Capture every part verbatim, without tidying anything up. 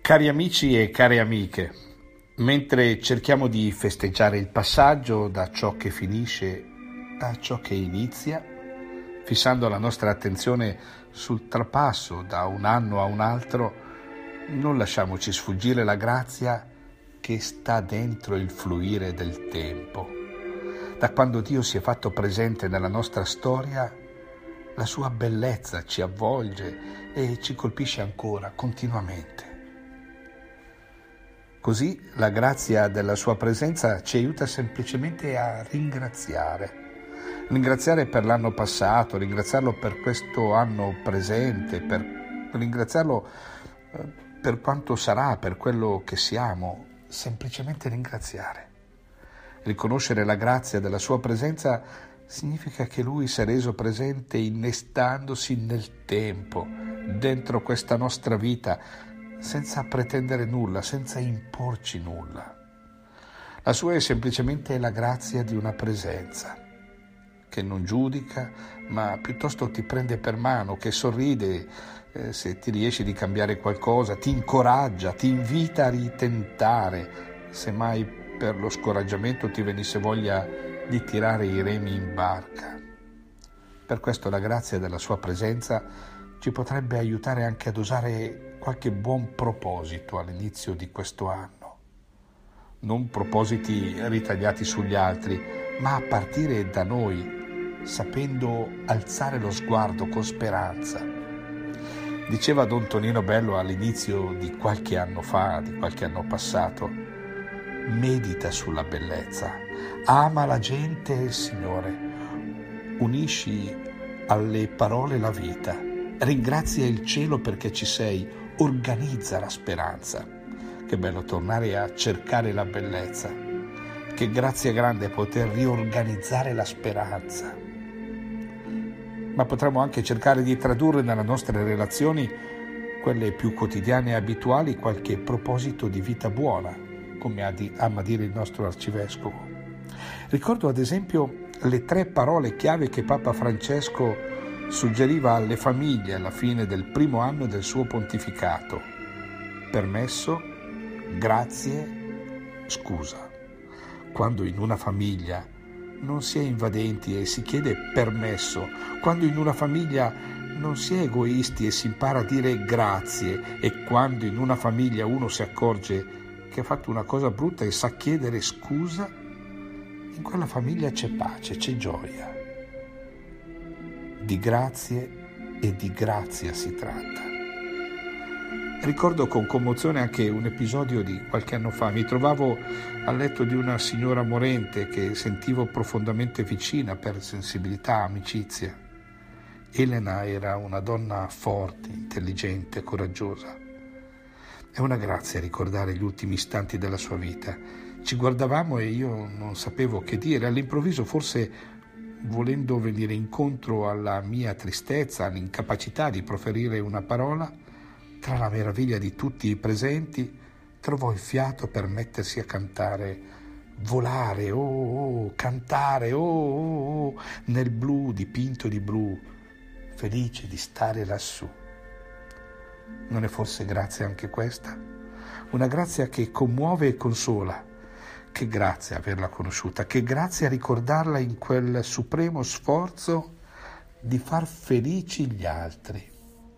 Cari amici e care amiche, mentre cerchiamo di festeggiare il passaggio da ciò che finisce a ciò che inizia, fissando la nostra attenzione sul trapasso da un anno a un altro, non lasciamoci sfuggire la grazia che sta dentro il fluire del tempo. Da quando Dio si è fatto presente nella nostra storia, la sua bellezza ci avvolge e ci colpisce ancora, continuamente. Così la grazia della sua presenza ci aiuta semplicemente a ringraziare. Ringraziare per l'anno passato, ringraziarlo per questo anno presente, per ringraziarlo per quanto sarà, per quello che siamo, semplicemente ringraziare. Riconoscere la grazia della sua presenza significa che Lui si è reso presente innestandosi nel tempo, dentro questa nostra vita, senza pretendere nulla, senza imporci nulla. La sua è semplicemente la grazia di una presenza che non giudica, ma piuttosto ti prende per mano, che sorride eh, se ti riesci di cambiare qualcosa, ti incoraggia, ti invita a ritentare, se mai per lo scoraggiamento ti venisse voglia di tirare i remi in barca. Per questo la grazia della sua presenza ci potrebbe aiutare anche ad usare qualche buon proposito all'inizio di questo anno. Non propositi ritagliati sugli altri, ma a partire da noi, sapendo alzare lo sguardo con speranza. Diceva Don Tonino Bello all'inizio di qualche anno fa, di qualche anno passato: medita sulla bellezza, ama la gente e il Signore, unisci alle parole la vita, ringrazia il cielo perché ci sei, organizza la speranza. Che bello tornare a cercare la bellezza. Che grazia grande poter riorganizzare la speranza. Ma potremmo anche cercare di tradurre nelle nostre relazioni, quelle più quotidiane e abituali, qualche proposito di vita buona, come ama dire il nostro arcivescovo. Ricordo ad esempio le tre parole chiave che Papa Francesco suggeriva alle famiglie alla fine del primo anno del suo pontificato: permesso, grazie, scusa. Quando in una famiglia non si è invadenti e si chiede permesso, quando in una famiglia non si è egoisti e si impara a dire grazie, e quando in una famiglia uno si accorge che ha fatto una cosa brutta e sa chiedere scusa, in quella famiglia c'è pace, c'è gioia. Di grazie e di grazia si tratta. Ricordo con commozione anche un episodio di qualche anno fa. Mi trovavo a letto di una signora morente che sentivo profondamente vicina per sensibilità, amicizia. Elena era una donna forte, intelligente, coraggiosa. È una grazia ricordare gli ultimi istanti della sua vita. Ci guardavamo e io non sapevo che dire. All'improvviso, forse volendo venire incontro alla mia tristezza, all'incapacità di proferire una parola, tra la meraviglia di tutti i presenti, trovò il fiato per mettersi a cantare, volare, oh, oh, cantare, oh, oh, oh, nel blu dipinto di blu, felice di stare lassù. Non è forse grazia anche questa? Una grazia che commuove e consola. Che grazia averla conosciuta, che grazia ricordarla in quel supremo sforzo di far felici gli altri.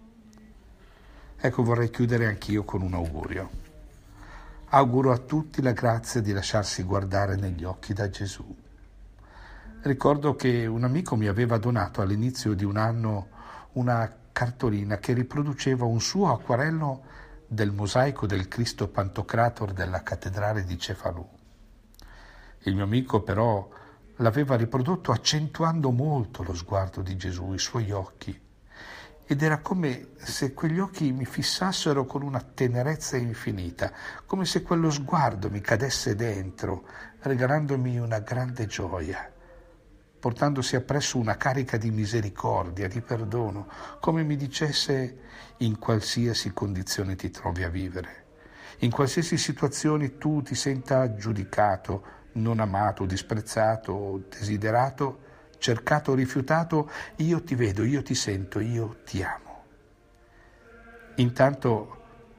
Ecco, vorrei chiudere anch'io con un augurio. Auguro a tutti la grazia di lasciarsi guardare negli occhi da Gesù. Ricordo che un amico mi aveva donato all'inizio di un anno una cartolina che riproduceva un suo acquarello del mosaico del Cristo Pantocrator della cattedrale di Cefalù. Il mio amico però l'aveva riprodotto accentuando molto lo sguardo di Gesù, i suoi occhi, ed era come se quegli occhi mi fissassero con una tenerezza infinita, come se quello sguardo mi cadesse dentro, regalandomi una grande gioia, portandosi appresso una carica di misericordia, di perdono, come mi dicesse: in qualsiasi condizione ti trovi a vivere, in qualsiasi situazione tu ti senta giudicato, non amato, disprezzato, desiderato, cercato o rifiutato, io ti vedo, io ti sento, io ti amo. Intanto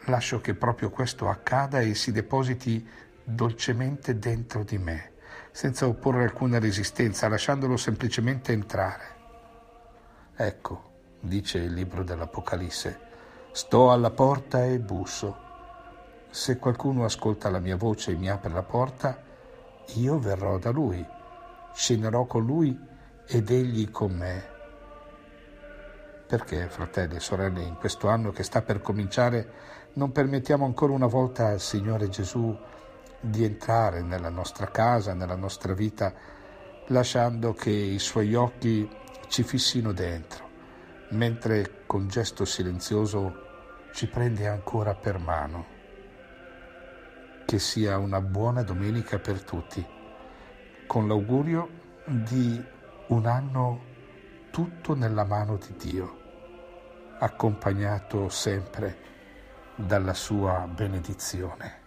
lascio che proprio questo accada e si depositi dolcemente dentro di me, senza opporre alcuna resistenza, lasciandolo semplicemente entrare. Ecco, dice il libro dell'Apocalisse, sto alla porta e busso. Se qualcuno ascolta la mia voce e mi apre la porta, io verrò da lui, scenerò con lui ed egli con me. Perché, fratelli e sorelle, in questo anno che sta per cominciare, non permettiamo ancora una volta al Signore Gesù di entrare nella nostra casa, nella nostra vita, lasciando che i Suoi occhi ci fissino dentro, mentre con gesto silenzioso ci prende ancora per mano. Che sia una buona domenica per tutti, con l'augurio di un anno tutto nella mano di Dio, accompagnato sempre dalla sua benedizione.